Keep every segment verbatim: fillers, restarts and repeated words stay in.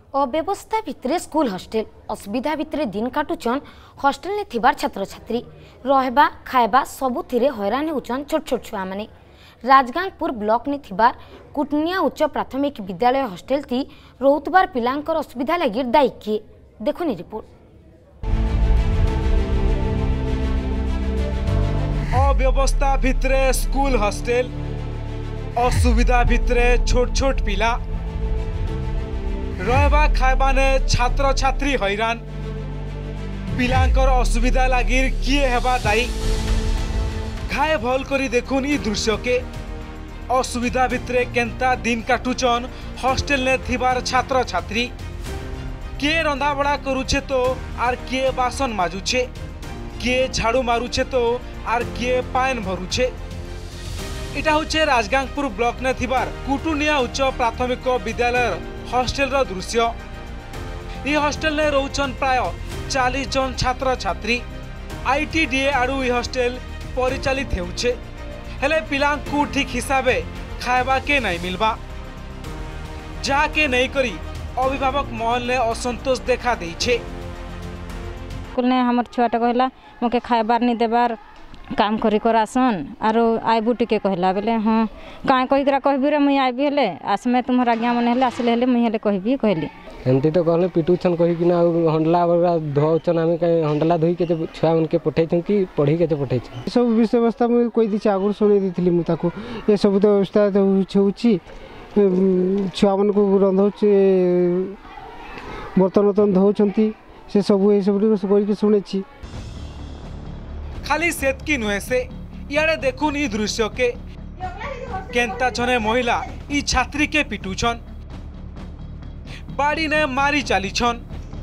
अव्यवस्था भितर school hostel असुविधा भितर दिन काटुचन हॉस्टल ने थिबार छात्र छात्री रहबा खाइबा सबुथिरे हैरान होचन छोट छोट छुआ माने। राजगांगपुर ब्लॉक ने थिबार कुटनिया उच्च प्राथमिक विद्यालय हॉस्टल थी रोहुतबार पिलांकर असुविधा लगी दायी किए देखुनी रिपोर्ट। अव्यवस्था भितरे स्कूल हॉस्टल असुविधा भितरे छोट छोट पिला रहबा खाइबा ने छात्र छात्री हैरान पिलांकर असुविधा लगी किए हेबा दायी घाए भल करी देखुन ई दृश्य के असुविधा भितरे केंता दिन काटुचन हॉस्टल ने थिबार छात्र छात्री किए रंधा बड़ा करुछे तो आर किए बासन माजुछे किए झाड़ू मारुछे तो आर किए पान भरुछे। इटा होचे राजगांगपुर ब्लॉक ने थिबार कुटुनिया उच्च प्राथमिक विद्यालय हॉस्टल रो दृश्य। ई हॉस्टल ने रोचन प्राय चालीस जन छात्र छात्री आईटीडीए आड़ू ई हॉस्टल परिचालित हेउछे हेले पिलांकु ठीक हिसाबे खाइबा के नहीं मिलबा जा के नहीं करी अभिभावक महल ने असंतोष देखा देइछे। स्कूल ने हमर छुआटा कहला मोके खाइबार नहीं देबार काम करी कर आसन आरो आइबू टिके कहला बेले हाँ काँ कहीकरा कहबी रे मुई आइबी हेले आसमे तुम्हार आज्ञा मन हेले आसले हेले मुई हेले कहबी कहली एमती तो कहले पिटुछन कहिकिना हंडला वगैरह धोचन आमे कहीं हंडला धोई के छुआ मन के पठेछन कि पढ़ी के पठेछन सब विषय व्यवस्था में कोई दिछ आगुर सुनै दिथिली मु ताको ए सब तो व्यवस्था तो होउची छुआ मन को रंधोचे बर्तन बर्तन धोचंती से सब ए सब कोई के सुनेछि। खाली सेतकी नुहे से इे देखुन ई दृश्य के केंता जने महिला ई छात्री के पिटुछन बाड़ी ने मारी चाली छन।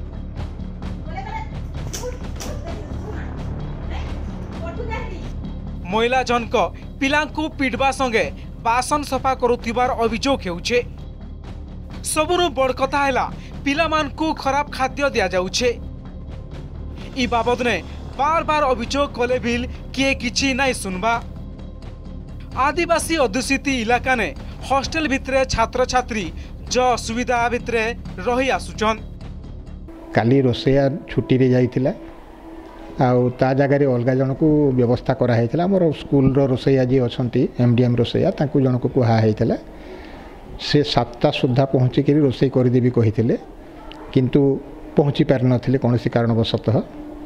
महिला जनक पिलांकु पिटबा संगे बासन सफा करुथिबार अभियोग हेउछे। सबुरु बड़ कथा हैला पिलामानकु खराब खाद्य दिया जाउछे। ई बाबद ने बार बार अभियोग कले भी किए किछि नहीं सुनबा। आदिवासी अध्युषित इलाका ने हॉस्टल भितरे छात्र छात्री जो असुविधा भितरे रही आसुचन। काली रोसैया छुट्टी रे जाइतिला आउ ता जगह रे अलगा जन को व्यवस्था करा हैतिला। हमर स्कूल रो रोसैया जी अछंती एमडीएम रोसैया तांकु जन को कुहा हैतिला से सातटा सुद्धा पहुंची के रोसै कर देबी कहितिले किंतु पहुंची पार नथिले कोनोसी कारणवशतः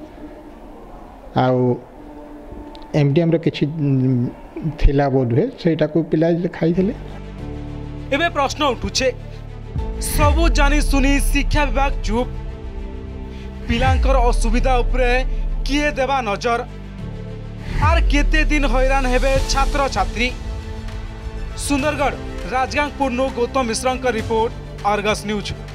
आउ एमडीएम रे किछि थिला बोध हुए सेटा को पिला खाई थिले। एबे प्रश्न उठुछे सबु जानी सुनी शिक्षा विभाग चुप पिलांकर असुविधा उपरे किए देवा नजर आर केते दिन हैरान हेबे छात्र छात्री। सुंदरगढ़ राजगांगपुर नो गौतम मिश्रा का रिपोर्ट, आर्गस न्यूज।